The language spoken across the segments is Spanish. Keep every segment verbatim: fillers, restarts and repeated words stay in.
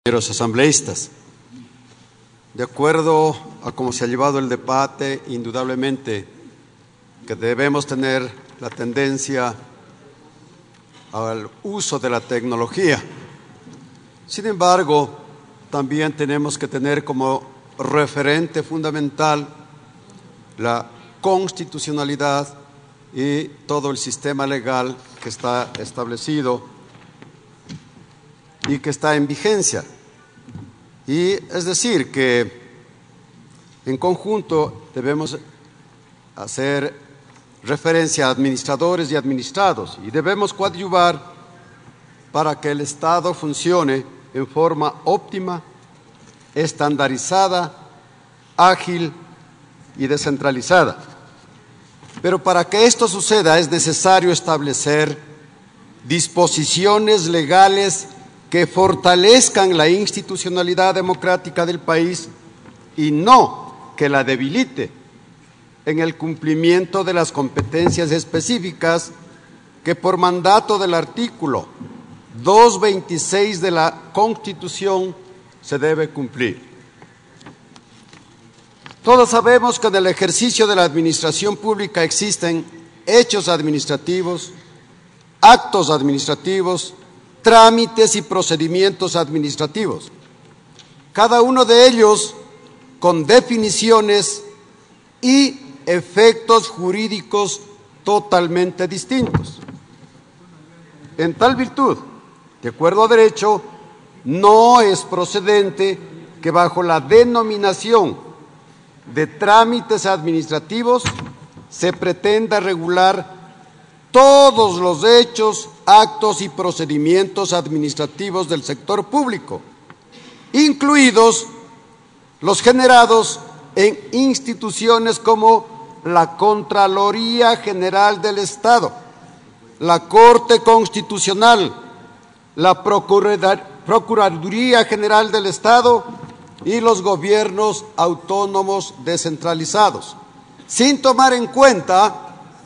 Los asambleístas, de acuerdo a cómo se ha llevado el debate, indudablemente que debemos tener la tendencia al uso de la tecnología. Sin embargo, también tenemos que tener como referente fundamental la constitucionalidad y todo el sistema legal que está establecido y que está en vigencia. Y es decir, que en conjunto debemos hacer referencia a administradores y administrados y debemos coadyuvar para que el Estado funcione en forma óptima, estandarizada, ágil y descentralizada. Pero para que esto suceda es necesario establecer disposiciones legales que fortalezcan la institucionalidad democrática del país y no que la debilite en el cumplimiento de las competencias específicas que por mandato del artículo doscientos veintiséis de la Constitución se debe cumplir. Todos sabemos que en el ejercicio de la administración pública existen hechos administrativos, actos administrativos, trámites y procedimientos administrativos, cada uno de ellos con definiciones y efectos jurídicos totalmente distintos. En tal virtud, de acuerdo a derecho, no es procedente que bajo la denominación de trámites administrativos se pretenda regular todos los hechos, actos y procedimientos administrativos del sector público, incluidos los generados en instituciones como la Contraloría General del Estado, la Corte Constitucional, la Procuraduría General del Estado y los gobiernos autónomos descentralizados, sin tomar en cuenta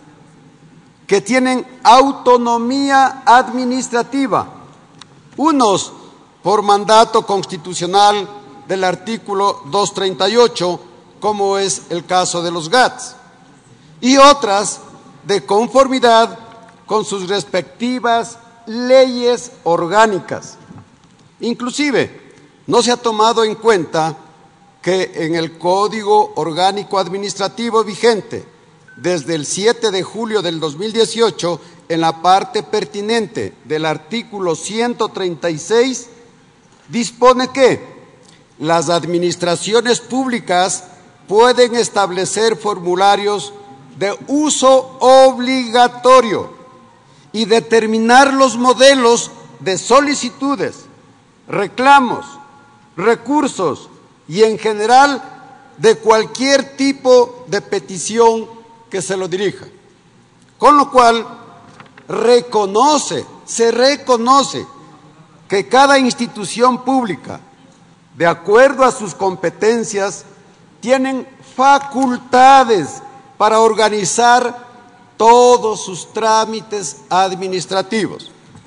que tienen autonomía administrativa, unos por mandato constitucional del artículo doscientos treinta y ocho, como es el caso de los G A T S, y otras de conformidad con sus respectivas leyes orgánicas. Inclusive, no se ha tomado en cuenta que en el Código Orgánico Administrativo vigente desde el siete de julio del dos mil dieciocho, en la parte pertinente del artículo ciento treinta y seis, dispone que las administraciones públicas pueden establecer formularios de uso obligatorio y determinar los modelos de solicitudes, reclamos, recursos y en general de cualquier tipo de petición que se lo dirija. Con lo cual, reconoce, se reconoce que cada institución pública, de acuerdo a sus competencias, tienen facultades para organizar todos sus trámites administrativos.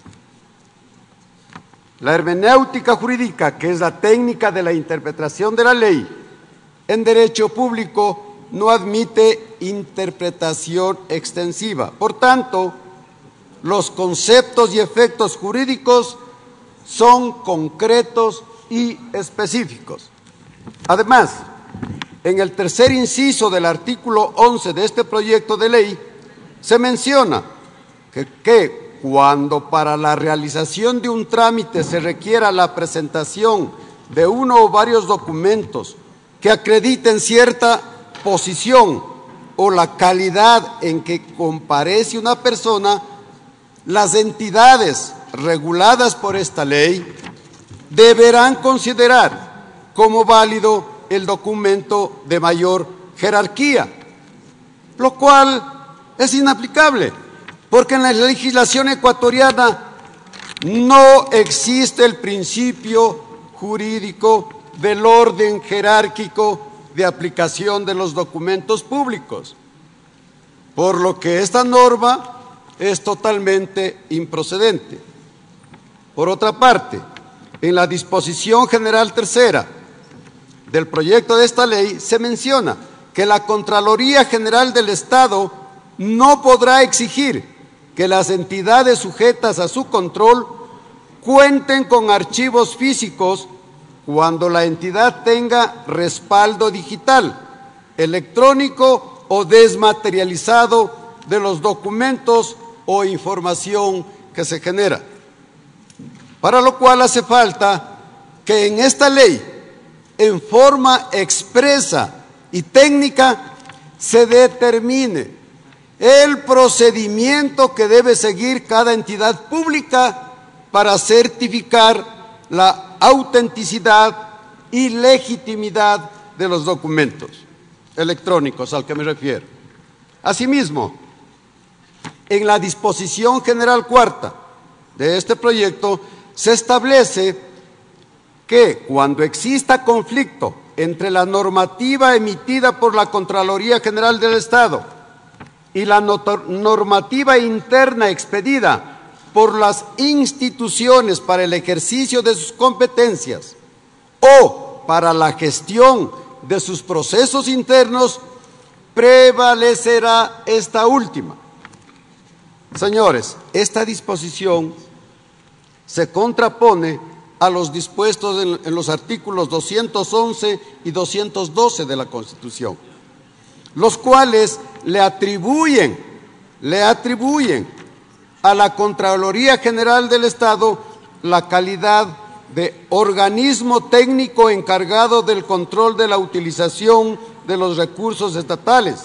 La hermenéutica jurídica, que es la técnica de la interpretación de la ley en derecho público, no admite interpretación extensiva. Por tanto, los conceptos y efectos jurídicos son concretos y específicos. Además, en el tercer inciso del artículo once de este proyecto de ley, se menciona que, que cuando para la realización de un trámite se requiera la presentación de uno o varios documentos que acrediten cierta posición o la calidad en que comparece una persona, las entidades reguladas por esta ley deberán considerar como válido el documento de mayor jerarquía, lo cual es inaplicable, porque en la legislación ecuatoriana no existe el principio jurídico del orden jerárquico de aplicación de los documentos públicos, por lo que esta norma es totalmente improcedente. Por otra parte, En la disposición general tercera del proyecto de esta ley se menciona que la Contraloría General del Estado no podrá exigir que las entidades sujetas a su control cuenten con archivos físicos cuando la entidad tenga respaldo digital, electrónico o desmaterializado de los documentos o información que se genera. Para lo cual hace falta que en esta ley, en forma expresa y técnica, se determine el procedimiento que debe seguir cada entidad pública para certificar la autenticidad y legitimidad de los documentos electrónicos al que me refiero. Asimismo, en la disposición general cuarta de este proyecto se establece que cuando exista conflicto entre la normativa emitida por la Contraloría General del Estado y la normativa interna expedida por las instituciones para el ejercicio de sus competencias o para la gestión de sus procesos internos, prevalecerá esta última. Señores, esta disposición se contrapone a los dispuestos en, en los artículos doscientos once y doscientos doce de la Constitución, los cuales le atribuyen, le atribuyen a la Contraloría General del Estado la calidad de organismo técnico encargado del control de la utilización de los recursos estatales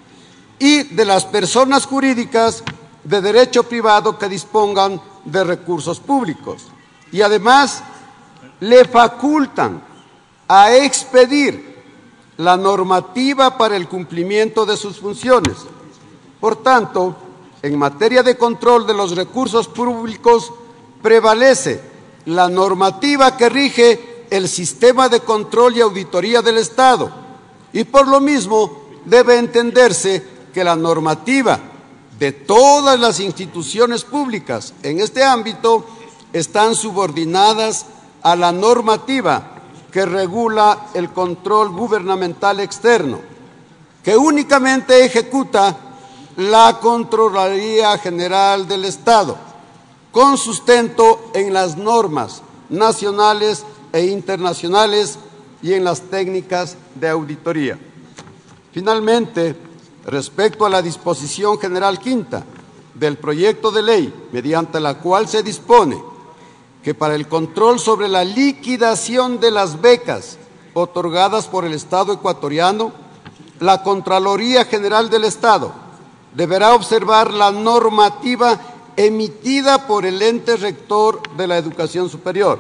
y de las personas jurídicas de derecho privado que dispongan de recursos públicos, y además le facultan a expedir la normativa para el cumplimiento de sus funciones. Por tanto, en materia de control de los recursos públicos prevalece la normativa que rige el sistema de control y auditoría del Estado, y por lo mismo debe entenderse que la normativa de todas las instituciones públicas en este ámbito están subordinadas a la normativa que regula el control gubernamental externo, que únicamente ejecuta la Contraloría General del Estado, con sustento en las normas nacionales e internacionales y en las técnicas de auditoría. Finalmente, respecto a la disposición general quinta del proyecto de ley, mediante la cual se dispone que para el control sobre la liquidación de las becas otorgadas por el Estado ecuatoriano, la Contraloría General del Estado deberá observar la normativa emitida por el ente rector de la educación superior.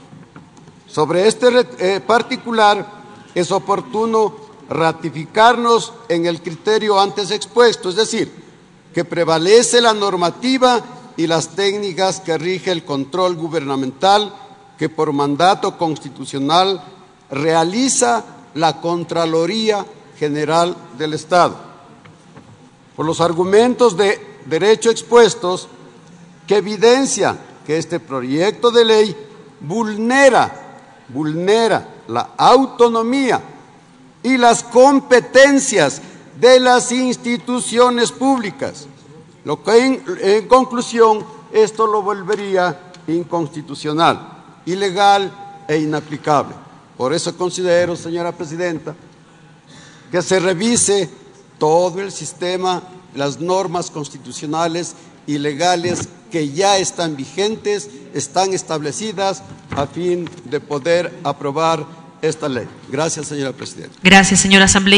Sobre este eh, particular es oportuno ratificarnos en el criterio antes expuesto, es decir, que prevalece la normativa y las técnicas que rige el control gubernamental que por mandato constitucional realiza la Contraloría General del Estado. Por los argumentos de derecho expuestos, que evidencian que este proyecto de ley vulnera, vulnera la autonomía y las competencias de las instituciones públicas, lo que en, en conclusión esto lo volvería inconstitucional, ilegal e inaplicable. Por eso considero, señora Presidenta, que se revise todo el sistema, las normas constitucionales y legales que ya están vigentes, están establecidas a fin de poder aprobar esta ley. Gracias, señora Presidenta. Gracias, señora Asambleísta.